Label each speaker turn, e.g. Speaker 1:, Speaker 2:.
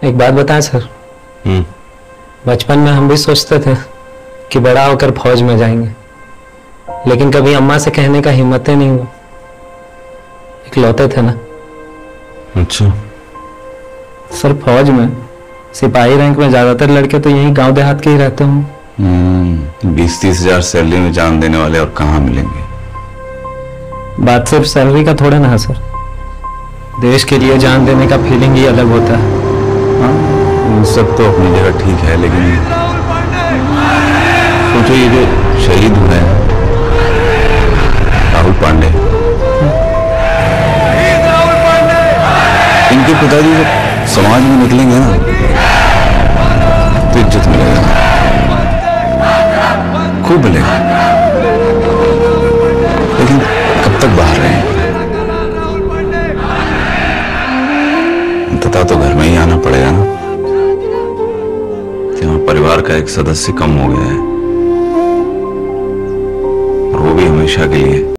Speaker 1: एक बात बताएं सर। बचपन में हम भी सोचते थे कि बड़ा होकर फौज में जाएंगे, लेकिन कभी अम्मा से कहने का हिम्मत ही नहीं हुआ। इकलौते थे ना।
Speaker 2: अच्छा
Speaker 1: सर, फौज में सिपाही रैंक में ज्यादातर लड़के तो यही गांव देहात के ही रहते होंगे।
Speaker 2: 20-30 हजार सैलरी में जान देने वाले और कहाँ मिलेंगे।
Speaker 1: बात सिर्फ सैलरी का थोड़ा ना है सर, देश के लिए जान देने का फीलिंग ही अलग होता है।
Speaker 2: हाँ, वो सब तो अपनी जगह ठीक है, लेकिन सोचो ये जो शहीद हुए हैं राहुल पांडे, इनके पिताजी जब समाज में निकलेंगे ना तो इज्जत मिलेगा, खूब मिलेगा। लेकिन कब तक बाहर रहेंगे? अंततः तो घर में ही आना पड़ेगा ना। यहाँ परिवार का एक सदस्य कम हो गया है, और वो भी हमेशा के लिए।